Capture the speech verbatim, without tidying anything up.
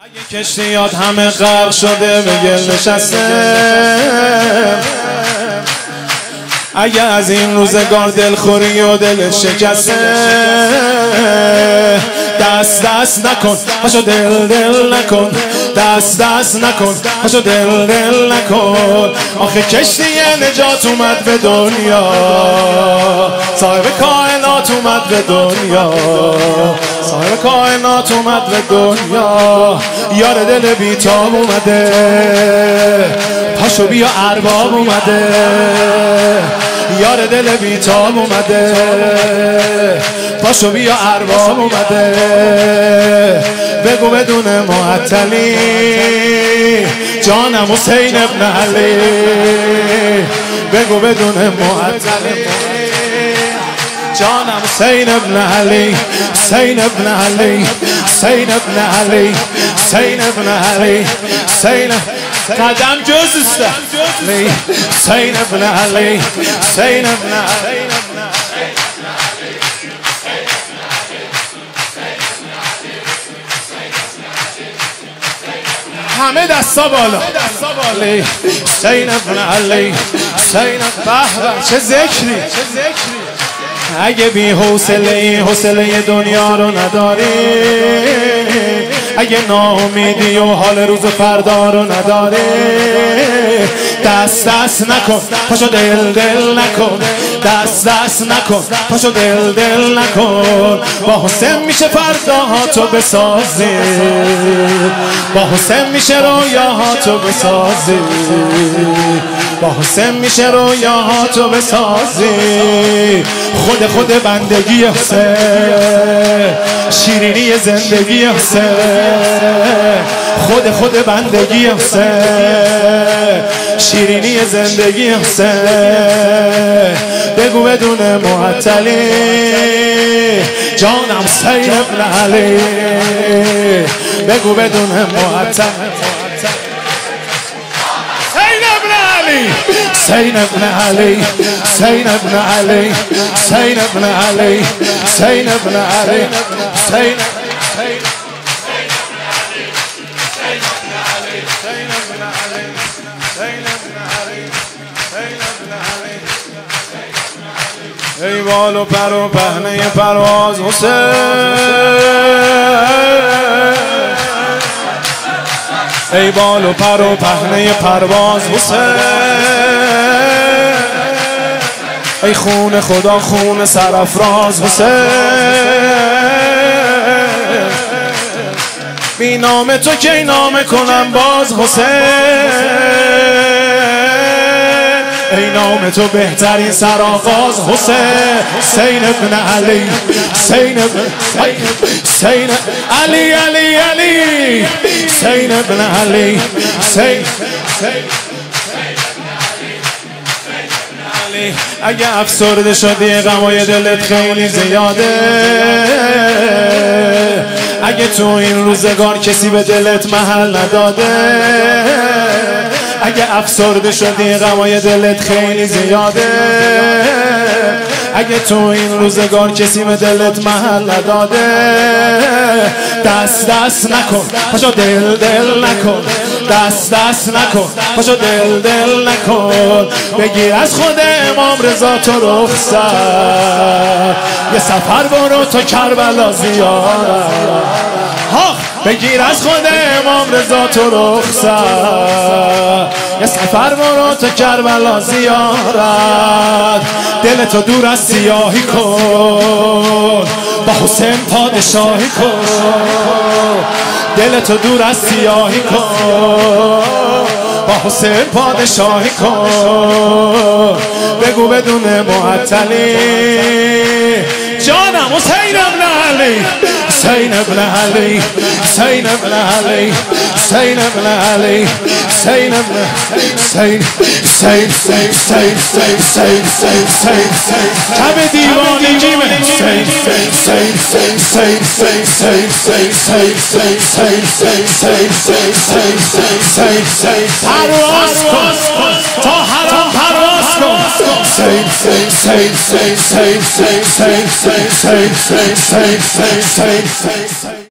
اگه کشتیات همه غرق شده به گل نشسته، اگه از این روزگار دلخوری و دل شکسته، دست دست نکن پاشو دل دل نکن، دست دست نکن پاشو دل دل نکن. آخه کشتی نجات اومد به دنیا، صاحب کائنات اومد به دنیا، صاحب کائنات اومد به دنیا. یار دل بیتاب اومده، پاشو بیا ارباب اومده. یار دل بیتاب اومده، پاشو بیا ارباب اومده. بگو بدون معطلی جانم حسین ابن علی، بگو بدون معطلی جانم حسین ابن علی، حسین ابن علی، حسین ابن علی، حسین ابن علی، حسین قدم جز است لی، حسین ابن علی، حسین ابن علی. همه دستا بالا، حسین ابن علی، حسین ابن چه ذکری. اگه بی حوصله حوصله دنیا رو نداری، اگه ناامیدی و حال روز فردا رو نداری، دست دست نکن پاشو دل دل نکن، دست دست نکن پاشو دل دل نکن. با حسین میشه فرداهاتو بسازی، با حسین میشه رویاهاتو بسازی، با حسین میشه رویاهاتو بسازی. خود خود بندگی حسین، شیرینی زندگی حسین، خود خود بندگی حسین، شیرینی زندگی حسین. بگو بدون معطلی جانم حسین ابن علی، بگو بدون معطلی حسین ابن علی، حسین ابن علی، حسین ابن علی، حسین ابن علی، حسین ای بال و پر و پهنه پرواز حسین، ای بال و پر و پهنه پرواز حسین، ای خون خدا خون سرافراز حسین. بی نام تو کی نام کنم باز حسین، ای نام تو بهترین سرآغاز حسین. حسین ابن علی، حسین ابن حسین علی علی علی، حسین ابن علی، حسین. اگه افسرده شدی غمای دلت خیلی زیاده، اگه تو این روزگار کسی به دلت محل نداده، اگه افسرده شدی غمای دلت خیلی زیاده، اگه تو این روزگار کسی به دلت محل نداده، دست دست نکن پاشو دل دل نکن، دست دست نکن پاشو دل دل نکن. بگیر از خود امام رضا تو رخصت، یه سفر برو تو کربلا زیارت. ها بگیر از خود امام رضا تو رخصت، یه سفر برو تو کربلا زیارت. دل تو دور از سیاهی کن، با حسین پادشاهی کن. دل تو دور از سیاهی کن، با حسین پادشاهی کن. بگو بدون معطلی جانم حسین ابن علی، حسین ابن علی، حسین ابن علی، حسین ابن علی، حسین ابن حسین حسین حسین حسین حسین کم دیوانگی من حسین حسین حسین حسین حسین حسین حسین پرواز کن تا حرام پرواز کن. حسین حسین حسین حسین حسین حسین حسین حسین حسین